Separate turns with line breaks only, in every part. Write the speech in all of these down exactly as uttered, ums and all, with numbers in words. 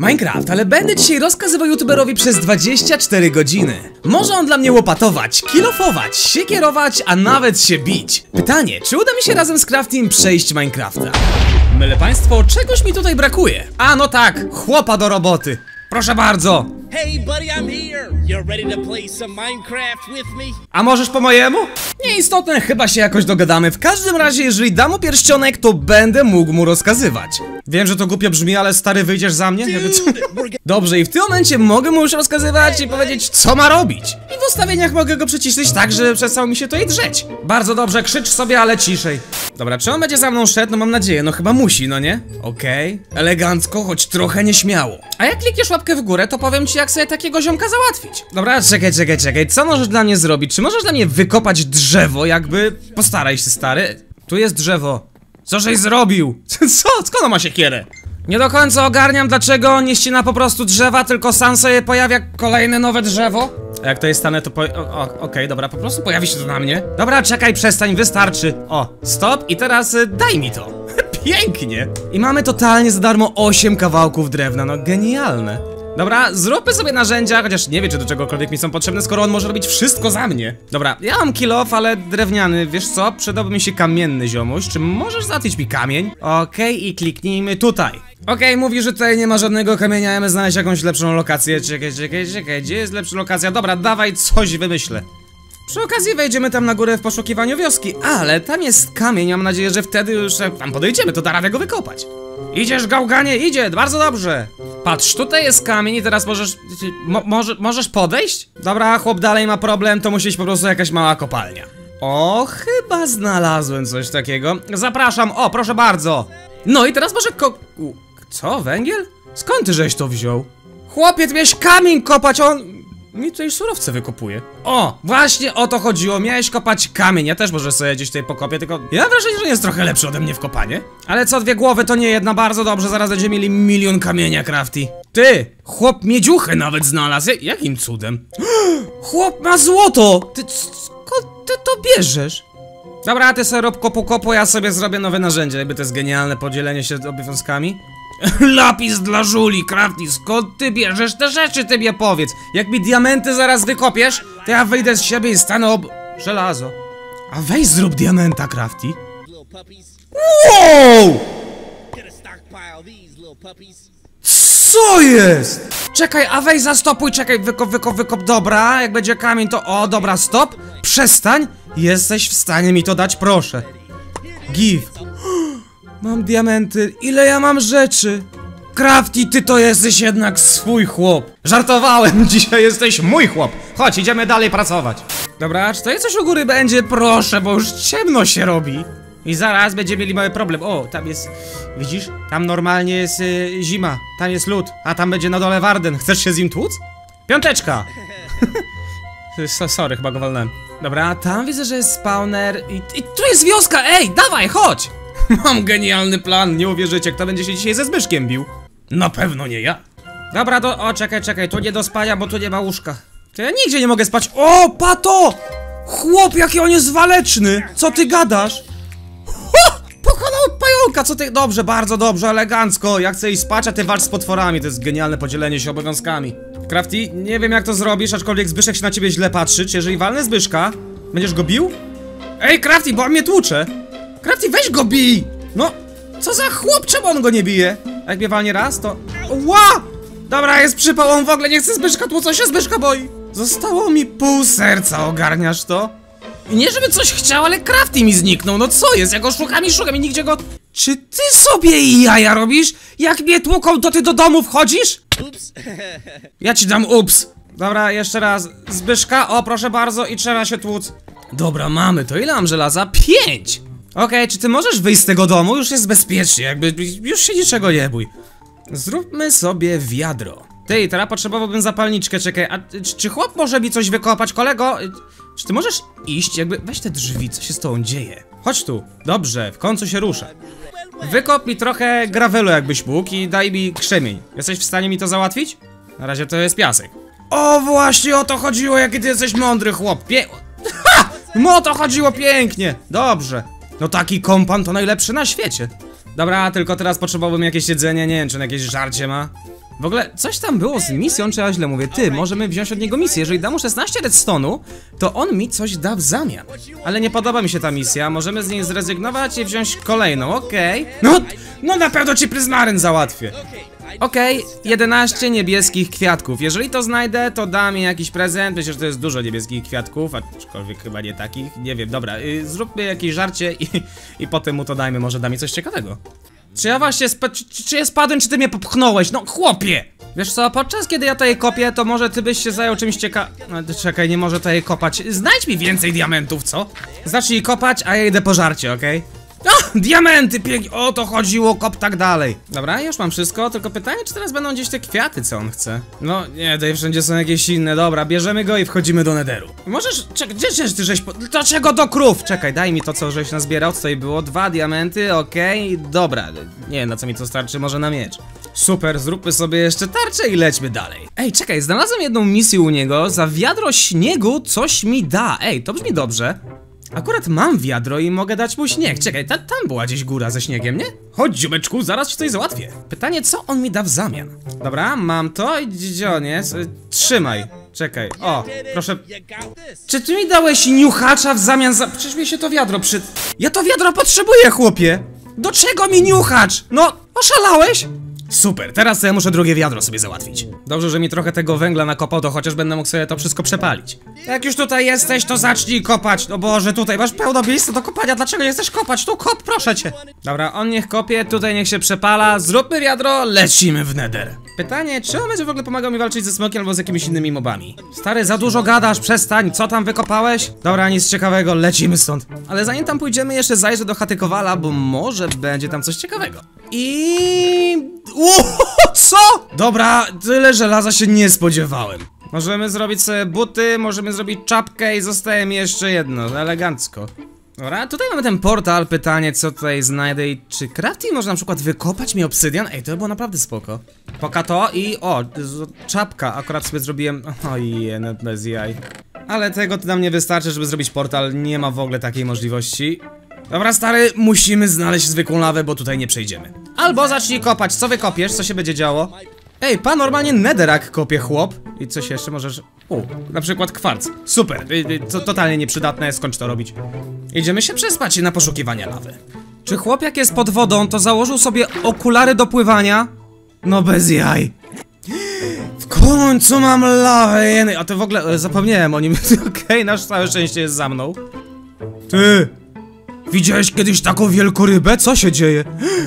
Minecraft, ale będę dzisiaj rozkazywał youtuberowi przez dwadzieścia cztery godziny. Może on dla mnie łopatować, kilofować, siekierować, a nawet się bić. Pytanie, czy uda mi się razem z Craftim przejść Minecrafta? Myle państwo, czegoś mi tutaj brakuje. A no tak, chłopa do roboty. Proszę bardzo.
Hey buddy, I'm here. You ready to play some Minecraft with me?
A możesz po mojemu? Nieistotne, chyba się jakoś dogadamy. W każdym razie, jeżeli dam mu pierścionek, to będę mógł mu rozkazywać. Wiem, że to głupio brzmi, ale stary, wyjdziesz za mnie? Dobrze, i w tym momencie mogę mu już rozkazywać i powiedzieć, co ma robić. I w ustawieniach mogę go przyciszyć tak, że przestał mi się to i drzeć. Bardzo dobrze, krzycz sobie, ale ciszej. Dobra, czy on będzie za mną szedł? No mam nadzieję, no chyba musi, no nie? Okej, okay. Elegancko, choć trochę nieśmiało. A jak klikniesz łapkę w górę, to powiem ci, jak sobie takiego ziomka załatwić. Dobra, czekaj, czekaj, czekaj, co możesz dla mnie zrobić? Czy możesz dla mnie wykopać drzewo, jakby? Postaraj się, stary. Tu jest drzewo. Co żeś zrobił? Co? Skąd on ma siekierę? Nie do końca ogarniam, dlaczego on nie ścina po prostu drzewa, tylko sam sobie pojawia kolejne nowe drzewo. A jak to jest stane, to po... Okej, okay, dobra, po prostu pojawi się to na mnie. Dobra, czekaj, przestań, wystarczy. O, stop i teraz y, daj mi to. Pięknie. I mamy totalnie za darmo osiem kawałków drewna, no genialne. Dobra, zróbmy sobie narzędzia, chociaż nie wiem, czy do czegokolwiek mi są potrzebne, skoro on może robić wszystko za mnie. Dobra, ja mam kill off, ale drewniany, wiesz co? Przydałby mi się kamienny, ziomuś. Czy możesz załatwić mi kamień? Okej, okay, i kliknijmy tutaj. Okej, okay, mówi, że tutaj nie ma żadnego kamienia, ja my znaleźć jakąś lepszą lokację. Czekaj, czekaj, czekaj, gdzie jest lepsza lokacja? Dobra, dawaj, coś wymyślę. Przy okazji wejdziemy tam na górę w poszukiwaniu wioski, ale tam jest kamień, mam nadzieję, że wtedy już jak tam podejdziemy, to da radę go wykopać. Idziesz, gałganie, idzie, bardzo dobrze. Patrz, tutaj jest kamień i teraz możesz... Mo może, możesz podejść? Dobra, chłop dalej ma problem, to musi być po prostu jakaś mała kopalnia. O, chyba znalazłem coś takiego. Zapraszam, o, proszę bardzo. No i teraz może ko... Co, węgiel? Skąd ty żeś to wziął? Chłopie, ty miałeś kamień kopać, on... Mi tutaj surowce wykopuje. O, właśnie o to chodziło, miałeś kopać kamień. Ja też może sobie gdzieś tutaj pokopię, tylko ja mam wrażenie, że jest trochę lepszy ode mnie w kopanie. Ale co dwie głowy to nie jedna, bardzo dobrze, zaraz będziemy mieli milion kamienia, Crafty. Ty, chłop miedziuchę nawet znalazł, jakim cudem? Chłop ma złoto! Ty, skąd ty to bierzesz? Dobra, ty sobie rob kopu kopu, ja sobie zrobię nowe narzędzie, jakby to jest genialne podzielenie się obowiązkami. Lapis dla żuli, Crafty, skąd ty bierzesz te rzeczy, ty mnie powiedz. Jak mi diamenty zaraz wykopiesz, to ja wyjdę z siebie i stanę ob... żelazo. A weź zrób diamenta, Crafty. Wow! Co jest? Czekaj, a weź zastopuj, czekaj, wykop, wykop, wykop, dobra, jak będzie kamień to... O, dobra, stop, przestań. Jesteś w stanie mi to dać, proszę. Give. Mam diamenty, ile ja mam rzeczy? Crafty, ty to jesteś jednak swój chłop. Żartowałem, dzisiaj jesteś mój chłop. Chodź, idziemy dalej pracować. Dobra, czy tutaj coś u góry będzie? Proszę, bo już ciemno się robi. I zaraz będziemy mieli mały problem. O, tam jest, widzisz? Tam normalnie jest y, zima, tam jest lód, a tam będzie na dole Warden. Chcesz się z nim tłuc? Piąteczka. so, sorry, chyba go walnąłem. Dobra, tam widzę, że jest spawner i, i tu jest wioska, ej, dawaj, chodź. Mam genialny plan, nie uwierzycie, kto będzie się dzisiaj ze Zbyszkiem bił. Na pewno nie ja. Dobra, do... o, czekaj, czekaj, tu nie do spania, bo tu nie ma łóżka. To ja nigdzie nie mogę spać. O, pato! Chłop, jaki on jest waleczny! Co ty gadasz? Ha! Pokonał pająka, co ty... Dobrze, bardzo dobrze, elegancko. Ja chcę iść spać, a ty walcz z potworami. To jest genialne podzielenie się obowiązkami. Crafty, nie wiem jak to zrobisz, aczkolwiek Zbyszek się na ciebie źle patrzy. Czy jeżeli walnę Zbyszka, będziesz go bił? Ej, Crafty, bo on mnie tłucze. Crafty, weź go bij! No, co za chłop, czemu on go nie bije? A jak mnie walnie raz, to... Ła! Dobra, jest przypał, on w ogóle nie chce Zbyszka, tłuc, się Zbyszka boi. Zostało mi pół serca, ogarniasz to? I nie żeby coś chciał, ale Crafty mi zniknął, no co jest? Ja go szukam i szukam i nigdzie go... Czy ty sobie jaja robisz? Jak mnie tłuką, to ty do domu wchodzisz?
Ups.
Ja ci dam ups. Dobra, jeszcze raz. Zbyszka, o proszę bardzo i trzeba się tłuc. Dobra, mamy to. Ile mam żelaza? Pięć! Okej, okay, czy ty możesz wyjść z tego domu? Już jest bezpiecznie, jakby już się niczego nie bój. Zróbmy sobie wiadro. Ty, teraz potrzebowałbym zapalniczkę, czekaj, a czy, czy chłop może mi coś wykopać, kolego? Czy ty możesz iść, jakby, weź te drzwi, co się z tobą dzieje? Chodź tu, dobrze, w końcu się ruszę. Wykop mi trochę gravelu jakbyś mógł i daj mi krzemień. Jesteś w stanie mi to załatwić? Na razie to jest piasek. O, właśnie o to chodziło, jaki ty jesteś mądry chłop, pie... Ha! No o to chodziło pięknie, dobrze. No taki kompan to najlepszy na świecie. Dobra, tylko teraz potrzebowałbym jakieś jedzenie, nie wiem czy on jakieś żarcie ma. W ogóle coś tam było z misją, czy ja źle mówię? Ty, możemy wziąć od niego misję. Jeżeli da mu szesnaście redstone'u, to on mi coś da w zamian. Ale nie podoba mi się ta misja, możemy z niej zrezygnować i wziąć kolejną, okej. Okay. No, no na pewno ci pryzmaryn załatwię. Okej, okay, jedenaście niebieskich kwiatków. Jeżeli to znajdę, to da mi jakiś prezent. Myślę, że to jest dużo niebieskich kwiatków, aczkolwiek chyba nie takich. Nie wiem, dobra, yy, zróbmy jakieś żarcie i, i potem mu to dajmy, może da mi coś ciekawego. Czy ja właśnie spa czy, czy ja spadłem, czy ty mnie popchnąłeś? No chłopie! Wiesz co, podczas kiedy ja tutaj kopię, to może ty byś się zajął czymś cieka... No, czekaj, nie może tutaj kopać. Znajdź mi więcej diamentów, co? Zacznij kopać, a ja idę po żarcie, okej? Okay? O, diamenty, pięknie, o to chodziło, kop tak dalej. Dobra, już mam wszystko, tylko pytanie, czy teraz będą gdzieś te kwiaty, co on chce. No, nie, tutaj wszędzie są jakieś inne, dobra, bierzemy go i wchodzimy do netheru. Możesz, czekaj, gdzie, gdzie ty żeś, po... dlaczego do krów? Czekaj, daj mi to, co żeś nazbierał, co tutaj było, dwa diamenty, okej, okay, dobra. Nie wiem, na co mi to starczy, może na miecz. Super, zróbmy sobie jeszcze tarczę i lećmy dalej. Ej, czekaj, znalazłem jedną misję u niego, za wiadro śniegu coś mi da, ej, to brzmi dobrze. Akurat mam wiadro i mogę dać mu śnieg. Czekaj, ta, tam była gdzieś góra ze śniegiem, nie? Chodź, ziomeczku, zaraz ci coś załatwię. Pytanie, co on mi da w zamian? Dobra, mam to i gdzie on jest? Trzymaj. Czekaj, o, proszę. Czy ty mi dałeś niuchacza w zamian za... Przecież mi się to wiadro przy... Ja to wiadro potrzebuję, chłopie! Do czego mi niuchacz? No, oszalałeś? Super, teraz ja muszę drugie wiadro sobie załatwić. Dobrze, że mi trochę tego węgla nakopał, to chociaż będę mógł sobie to wszystko przepalić. Jak już tutaj jesteś, to zacznij kopać. No Boże, tutaj masz pełno miejsca do kopania, dlaczego nie chcesz kopać? Tu kop, proszę cię. Dobra, on niech kopie, tutaj niech się przepala, zróbmy wiadro, lecimy w nether. Pytanie, czy on będzie w ogóle pomagał mi walczyć ze smokiem albo z jakimiś innymi mobami? Stary, za dużo gadasz, przestań, co tam wykopałeś? Dobra, nic ciekawego, lecimy stąd. Ale zanim tam pójdziemy, jeszcze zajrzę do chaty Kowala, bo może będzie tam coś ciekawego. I... Uuu, co? Dobra, tyle żelaza się nie spodziewałem. Możemy zrobić sobie buty, możemy zrobić czapkę i zostaje mi jeszcze jedno, elegancko. Dobra, tutaj mamy ten portal, pytanie co tutaj znajdę i czy crafting może na przykład wykopać mi obsydian? Ej, to było naprawdę spoko. Poka to i o, czapka, akurat sobie zrobiłem, ojej, no bez jaj. Ale tego to nam nie wystarczy, żeby zrobić portal, nie ma w ogóle takiej możliwości. Dobra stary, musimy znaleźć zwykłą lawę, bo tutaj nie przejdziemy. Albo zacznij kopać, co wykopiesz, co się będzie działo? Ej, pan normalnie netherrack kopie, chłop. I coś jeszcze możesz... U, na przykład kwarc. Super, to totalnie nieprzydatne, skończ to robić. Idziemy się przespać na poszukiwania lawy. Czy chłop jak jest pod wodą, to założył sobie okulary do pływania? No bez jaj. W końcu mam lawę, a to w ogóle zapomniałem o nim. Okej, okay, nasz całe szczęście jest za mną. Ty! Widziałeś kiedyś taką wielką rybę? Co się dzieje?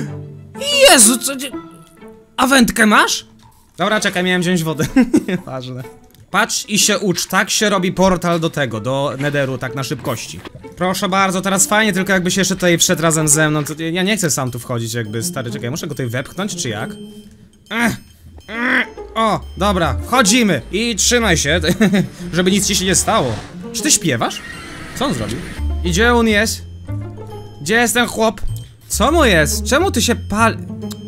Jezu, co dzieje? A wędkę masz? Dobra, czekaj, miałem wziąć wodę. Nieważne. Patrz i się ucz, tak się robi portal do tego, do netheru, tak na szybkości. Proszę bardzo, teraz fajnie, tylko jakbyś jeszcze tutaj wszedł razem ze mną, to ja nie chcę sam tu wchodzić jakby, stary, czekaj, muszę go tutaj wepchnąć, czy jak? Ech, ech, o, dobra, wchodzimy i trzymaj się, żeby nic ci się nie stało. Czy ty śpiewasz? Co on zrobił? I gdzie on jest? Gdzie jest ten chłop? Co mu jest? Czemu ty się pal...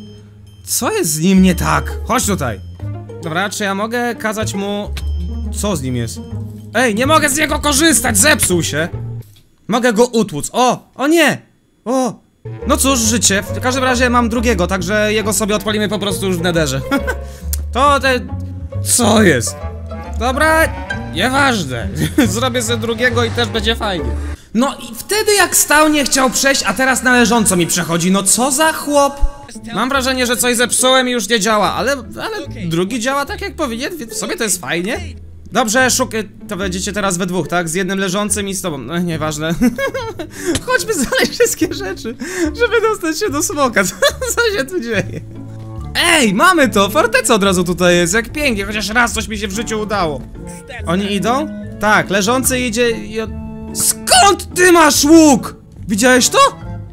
Co jest z nim nie tak? Chodź tutaj. Dobra, czy ja mogę kazać mu... Co z nim jest? Ej, nie mogę z niego korzystać, zepsuł się. Mogę go utłuc. O, o nie. O. No cóż, życie. W każdym razie mam drugiego, także jego sobie odpalimy po prostu już w netherze. To te... Co jest? Dobra, nieważne. Zrobię sobie drugiego i też będzie fajnie. No i wtedy jak stał nie chciał przejść, a teraz należąco mi przechodzi. No co za chłop? Mam wrażenie, że coś zepsułem i już nie działa, ale, ale drugi działa tak jak powinien, w sobie to jest fajnie. Dobrze, szukaj, to będziecie teraz we dwóch, tak? Z jednym leżącym i z tobą, no nieważne. Chodźmy znaleźć wszystkie rzeczy, żeby dostać się do smoka, co, co się tu dzieje? Ej, mamy to, forteca od razu tutaj jest, jak pięknie, chociaż raz coś mi się w życiu udało. Oni idą? Tak, leżący idzie i... Skąd ty masz łuk? Widziałeś to?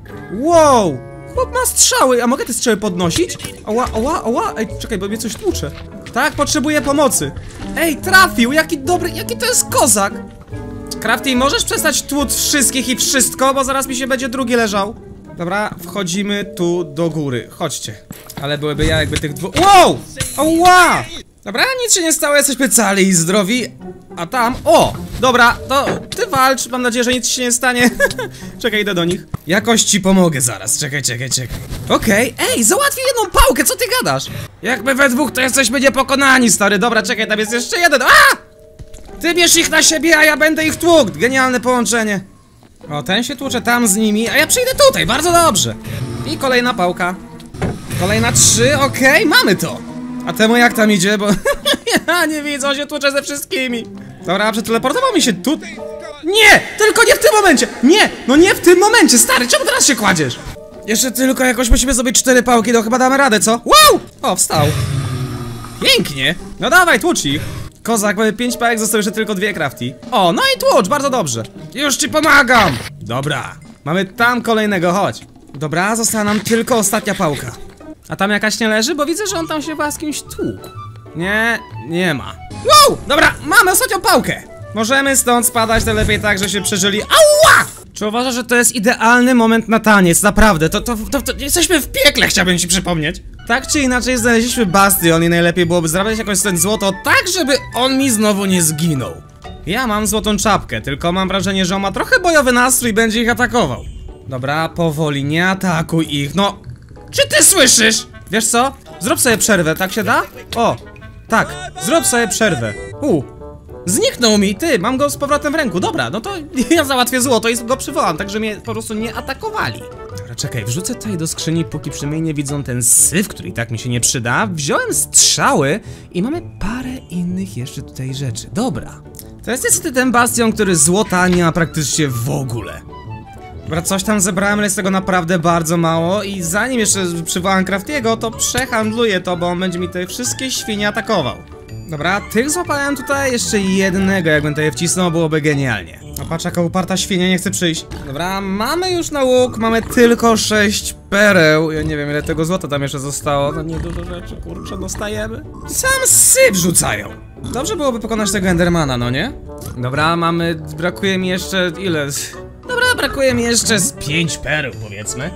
Wow! Chłop ma strzały, a mogę te strzały podnosić? Oła, oła, oła, ej, czekaj, bo mnie coś tłucze. Tak, potrzebuję pomocy. Ej, trafił, jaki dobry, jaki to jest kozak. Crafty, możesz przestać tłuc wszystkich i wszystko, bo zaraz mi się będzie drugi leżał. Dobra, wchodzimy tu do góry, chodźcie. Ale byłyby ja jakby tych dwóch... Wow! Oła! Dobra, nic się nie stało, jesteśmy cali i zdrowi. A tam, o! Dobra, to ty walcz, mam nadzieję, że nic się nie stanie. Czekaj, idę do nich. Jakoś ci pomogę zaraz, czekaj, czekaj, czekaj. Okej, okay. Ej, załatwię jedną pałkę, co ty gadasz? Jak my we dwóch, to jesteśmy niepokonani, stary. Dobra, czekaj, tam jest jeszcze jeden. A! Ty bierz ich na siebie, a ja będę ich tłukł. Genialne połączenie. O, ten się tłucze tam z nimi, a ja przyjdę tutaj, bardzo dobrze. I kolejna pałka. Kolejna trzy, okej, okay, mamy to. A temu jak tam idzie, bo ja nie widzę, on się tłucze ze wszystkimi. Dobra, przeteleportował mi się tu. Nie, tylko nie w tym momencie. Nie, no nie w tym momencie, stary, czemu teraz się kładziesz? Jeszcze tylko jakoś musimy zrobić cztery pałki, to chyba damy radę, co? Wow! O, wstał. Pięknie. No dawaj, tłucz ich. Kozak, mamy pięć pałek, zostały jeszcze tylko dwie crafty. O, no i tłucz, bardzo dobrze. Już ci pomagam. Dobra, mamy tam kolejnego, chodź. Dobra, została nam tylko ostatnia pałka. A tam jakaś nie leży? Bo widzę, że on tam się chyba z kimś tłukł. Nie, nie ma. Wow! Dobra, mamy ostatnią pałkę. Możemy stąd spadać, to lepiej tak, że się przeżyli. Ała! Czy uważasz, że to jest idealny moment na taniec? Naprawdę, to, to, to, to jesteśmy w piekle, chciałbym ci przypomnieć. Tak czy inaczej znaleźliśmy bastion i najlepiej byłoby zarabiać jakoś ten złoto tak, żeby on mi znowu nie zginął. Ja mam złotą czapkę, tylko mam wrażenie, że on ma trochę bojowy nastrój i będzie ich atakował. Dobra, powoli, nie atakuj ich, no. Czy ty słyszysz? Wiesz co? Zrób sobie przerwę, tak się da? O, tak, zrób sobie przerwę. U, zniknął mi, ty, mam go z powrotem w ręku, dobra, no to ja załatwię złoto i go przywołam, tak że mnie po prostu nie atakowali. Dobra, czekaj, wrzucę tutaj do skrzyni, póki przynajmniej nie widzą ten syf, który i tak mi się nie przyda. Wziąłem strzały i mamy parę innych jeszcze tutaj rzeczy, dobra. To jest niestety ten bastion, który złota nie ma praktycznie w ogóle. Dobra, coś tam zebrałem, ale jest tego naprawdę bardzo mało i zanim jeszcze przywołam Craftiego, to przehandluję to, bo on będzie mi tutaj wszystkie świnie atakował. Dobra, tych złapałem tutaj, jeszcze jednego, jakbym tutaj wcisnął, byłoby genialnie. A patrz, jaka uparta świnia, nie chce przyjść. Dobra, mamy już na łuk, mamy tylko sześć pereł. Ja nie wiem, ile tego złota tam jeszcze zostało. No nie dużo rzeczy, kurczę, dostajemy. Sam syf rzucają. Dobrze byłoby pokonać tego Endermana, no nie? Dobra, mamy, brakuje mi jeszcze, ile? Dobra, brakuje mi jeszcze z pięć pereł, powiedzmy.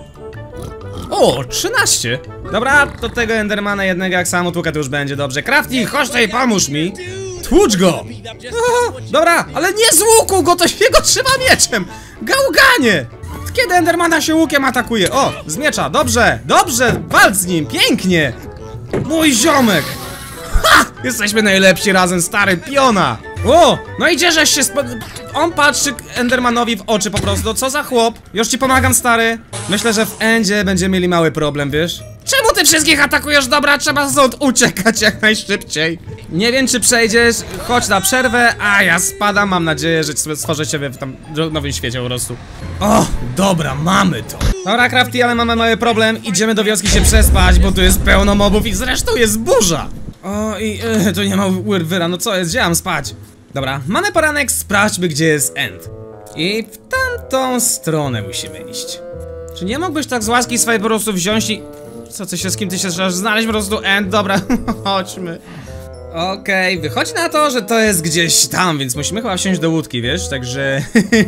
O, trzynaście. Dobra, do tego Endermana jednego jak samo tłuka to już będzie dobrze. Crafty, chodź tutaj, pomóż mi. Tłucz go. O, dobra, ale nie z łuku go, to się go trzyma mieczem. Gałganie. Kiedy Endermana się łukiem atakuje? O, z miecza, dobrze, dobrze, walcz z nim, pięknie. Mój ziomek. Ha, jesteśmy najlepsi razem, stary, piona. O, no idzie, żeś się spo... On patrzy Endermanowi w oczy po prostu, co za chłop. Już ci pomagam, stary. Myślę, że w endzie będziemy mieli mały problem, wiesz? Czemu ty wszystkich atakujesz? Dobra, trzeba stąd uciekać jak najszybciej. Nie wiem, czy przejdziesz, chodź na przerwę, a ja spadam, mam nadzieję, że stworzę ciebie w tam nowym świecie po prostu. O, dobra, mamy to. Dobra, Crafty, ale mamy mały problem, idziemy do wioski się przespać, bo tu jest pełno mobów i zresztą jest burza. O, i yy, tu nie ma wyra, no co jest, gdzie mam spać? Dobra, mamy poranek, sprawdźmy, gdzie jest end. I w tamtą stronę musimy iść. Czy nie mógłbyś tak z łaski swojej po prostu wziąć i... Co, ty się, z kim ty się trzeba znaleźć po prostu end? Dobra, chodźmy. Okej, okay, wychodzi na to, że to jest gdzieś tam, więc musimy chyba wsiąść do łódki, wiesz? Także...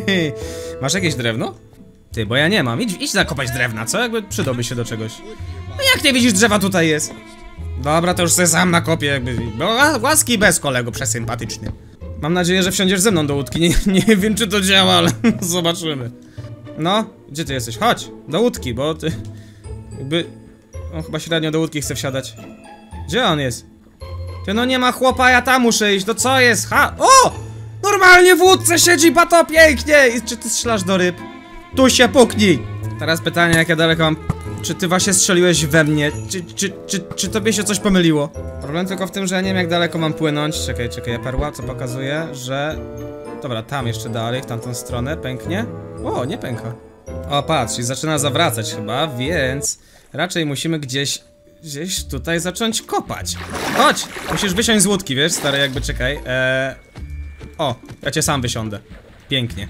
Masz jakieś drewno? Ty, bo ja nie mam, idź, idź zakopać drewna, co? Jakby przydałby się do czegoś. No jak nie widzisz, drzewa tutaj jest? Dobra, to już sobie sam nakopię, jakby... Bo łaski bez kolego, przesympatyczny. Mam nadzieję, że wsiądziesz ze mną do łódki. Nie, nie wiem, czy to działa, ale zobaczymy. No, gdzie ty jesteś? Chodź, do łódki, bo ty... Jakby... On chyba średnio do łódki chce wsiadać. Gdzie on jest? Ty, no nie ma chłopa, ja tam muszę iść, to co jest? Ha! O! Normalnie w łódce siedzi, bato, pięknie! I czy ty strzelasz do ryb? Tu się puknij! Teraz pytanie, jak ja daleko mam... Czy ty właśnie strzeliłeś we mnie? Czy, czy, czy, czy tobie się coś pomyliło? Problem tylko w tym, że ja nie wiem, jak daleko mam płynąć. Czekaj, czekaj, perła, co pokazuje, że... Dobra, tam jeszcze dalej, w tamtą stronę, pęknie. O, nie pęka. O, patrz, i zaczyna zawracać chyba, więc... Raczej musimy gdzieś... Gdzieś tutaj zacząć kopać. Chodź! Musisz wysiąść z łódki, wiesz, stary, jakby, czekaj. Eee... O, ja cię sam wysiądę. Pięknie.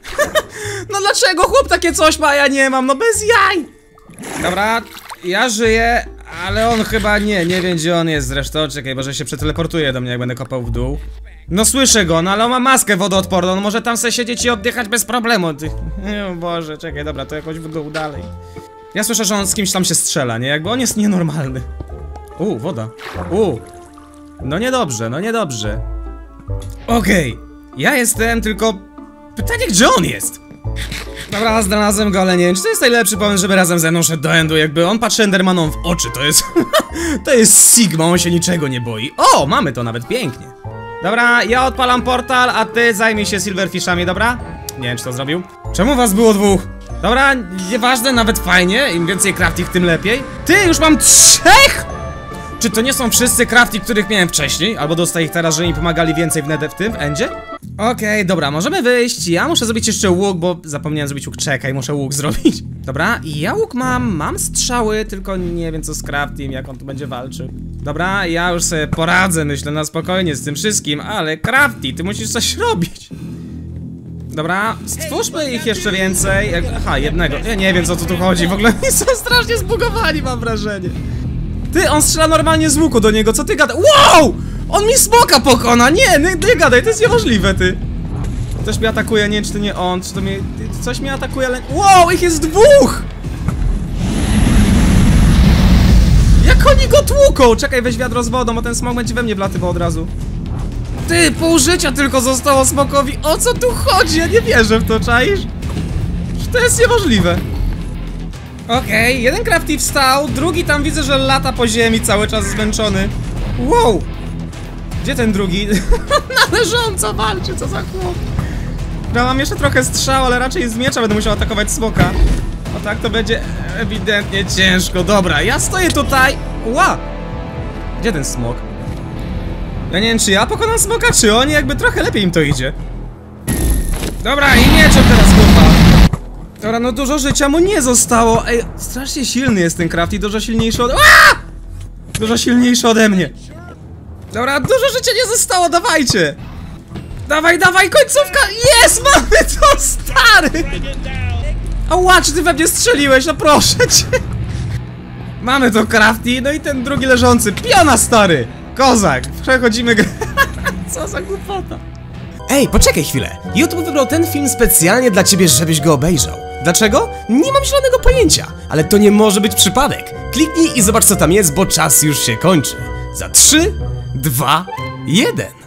No dlaczego chłop takie coś ma, a ja nie mam, no bez jaj! Dobra, ja żyję, ale on chyba nie, nie wiem, gdzie on jest zresztą. Czekaj, może się przeteleportuje do mnie, jak będę kopał w dół. No słyszę go, no ale on ma maskę wodoodporną, on może tam sobie siedzieć i oddychać bez problemu. Ty... O Boże, czekaj, dobra, to jakoś w dół dalej. Ja słyszę, że on z kimś tam się strzela, nie? Jakby on jest nienormalny. U, woda. U. No niedobrze, no niedobrze. Okej, okay. Ja jestem, tylko... Pytanie, gdzie on jest? Dobra, znalazłem go, ale nie wiem, czy to jest najlepszy pomysł, żeby razem ze mną szedł do endu, jakby on patrzy Endermanom w oczy, to jest... to jest Sigma, on się niczego nie boi. O, mamy to nawet pięknie. Dobra, ja odpalam portal, a ty zajmij się Silverfishami, dobra? Nie wiem, czy to zrobił. Czemu was było dwóch? Dobra, nieważne, nawet fajnie, im więcej crafting, tym lepiej. Ty, już mam trzech! Czy to nie są wszyscy crafty, których miałem wcześniej? Albo dostaję ich teraz, że mi pomagali więcej w, nede, w tym, w endzie? Okej, okay, dobra, możemy wyjść. Ja muszę zrobić jeszcze łuk, bo zapomniałem zrobić łuk. Czekaj, muszę łuk zrobić. Dobra, i ja łuk mam, mam strzały, tylko nie wiem co z craftim, jak on tu będzie walczył. Dobra, ja już sobie poradzę, myślę, na spokojnie z tym wszystkim, ale crafty, ty musisz coś robić. Dobra, stwórzmy ich jeszcze więcej. Jak... Aha, jednego. Ja nie wiem, co tu, tu chodzi, w ogóle są strasznie zbugowani, mam wrażenie. Ty, on strzela normalnie z łuku do niego, co ty gadasz? Wow! On mi smoka pokona! Nie, nie, nie gadaj, to jest niemożliwe, ty. Ktoś mnie atakuje, nie wiem, czy to nie on, czy to mnie... Coś mnie atakuje, ale... Wow, ich jest dwóch! Jak oni go tłuką? Czekaj, weź wiadro z wodą, bo ten smok będzie we mnie wlatywał od razu. Ty, pół życia tylko zostało smokowi. O co tu chodzi? Ja nie wierzę w to, czaisz? To jest niemożliwe. Okej, okay, jeden crafty wstał, drugi tam widzę, że lata po ziemi cały czas zmęczony. Wow! Gdzie ten drugi? Na leżąco walczy, co za chłop. No, mam jeszcze trochę strzał, ale raczej z miecza będę musiał atakować smoka. O tak to będzie ewidentnie ciężko. Dobra, ja stoję tutaj. Ła! Gdzie ten smok? Ja nie wiem, czy ja pokonam smoka, czy oni, jakby trochę lepiej im to idzie. Dobra, i mieczem teraz chłopa. Dobra, no dużo życia mu nie zostało. Ej, strasznie silny jest ten craft i dużo silniejszy od... Aaaa! Dużo silniejszy ode mnie. Dobra, dużo życia nie zostało, dawajcie. Dawaj, dawaj, końcówka. Jest, mamy to, stary. Ała, czy ty we mnie strzeliłeś, no proszę cię. Mamy to crafty, no i ten drugi leżący. Piona, stary. Kozak, przechodzimy. Co za głupota. Ej, poczekaj chwilę. YouTube wybrał ten film specjalnie dla ciebie, żebyś go obejrzał. Dlaczego? Nie mam zielonego pojęcia, ale to nie może być przypadek. Kliknij i zobacz, co tam jest, bo czas już się kończy. Za trzy, dwa, jeden.